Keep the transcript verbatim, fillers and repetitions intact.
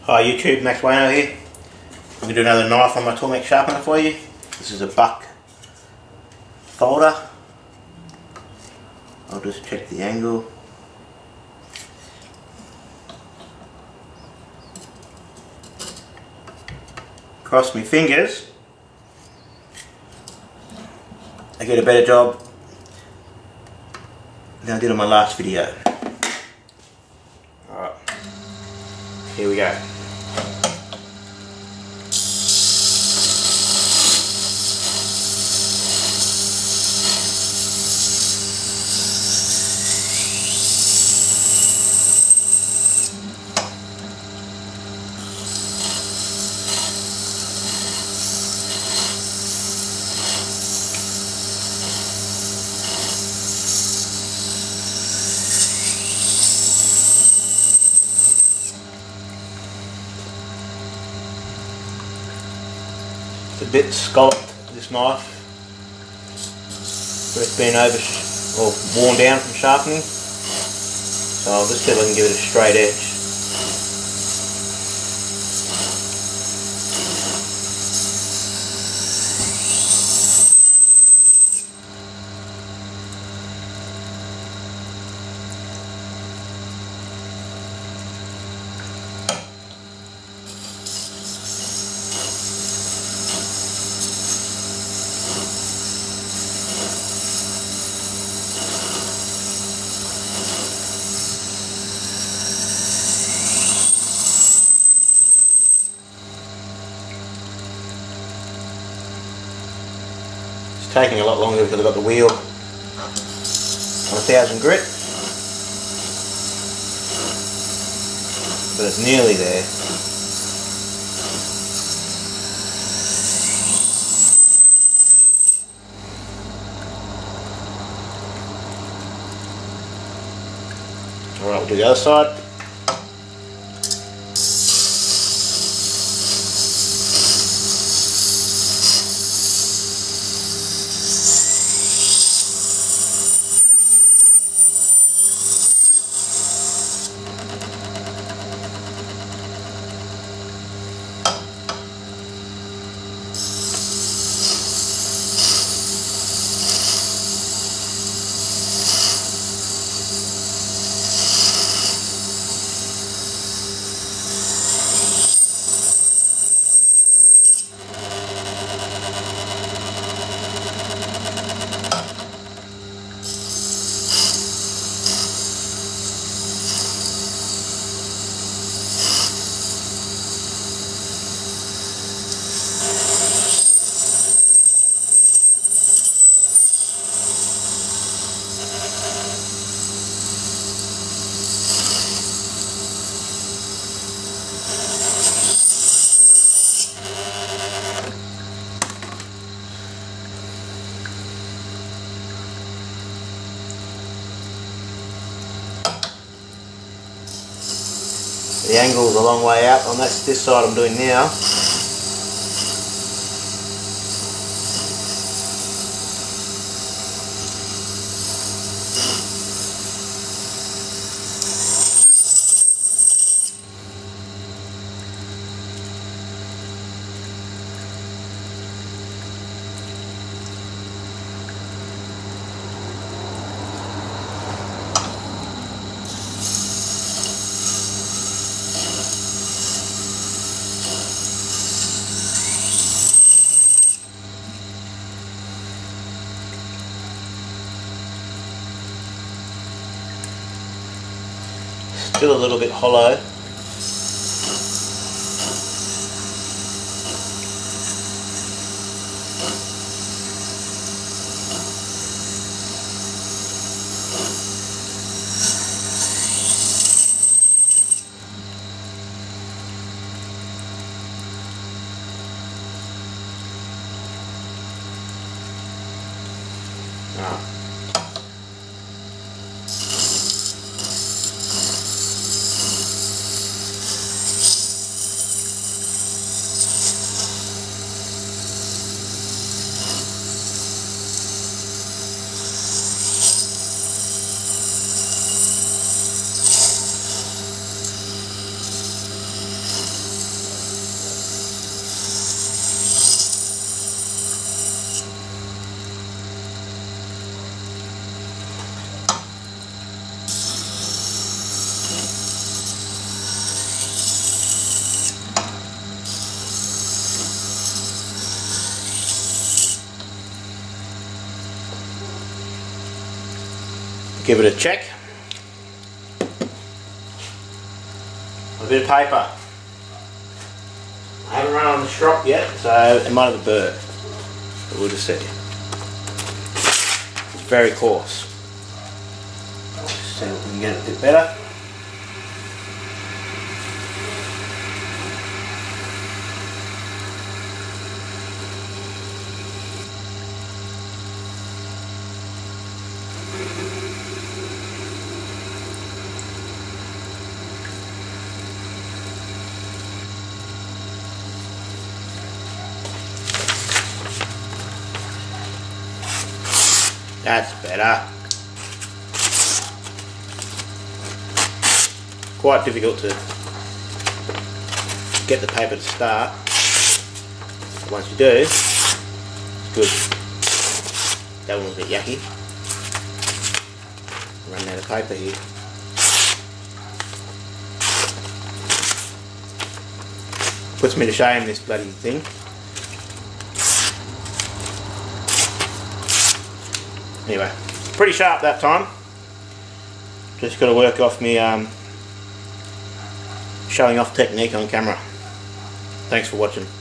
Hi YouTube, Max Wayno here. I'm going to do another knife on my Tormek sharpener for you. This is a buck folder. I'll just check the angle. Cross my fingers I get a better job than I did on my last video. Alright, here we go. It's a bit scalloped, this knife, where it's been over, or worn down from sharpening, so I'll just see if I can give it a straight edge. It's taking a lot longer because I've got the wheel on a thousand grit, but it's nearly there. Alright, we'll do the other side. The angle's a long way out on that's this side I'm doing now. Still a little bit hollow. Ah. give it a check. A bit of paper. I haven't run on the strop yet, so it might have a burr, but we'll just see. It's very coarse. Let's see if we can get it a bit better. That's better. Quite difficult to get the paper to start. But once you do, it's good. That one was a bit yucky. Running out of paper here. Puts me to shame, this bloody thing. Anyway, pretty sharp that time. Just got to work off me um, showing off technique on camera. Thanks for watching.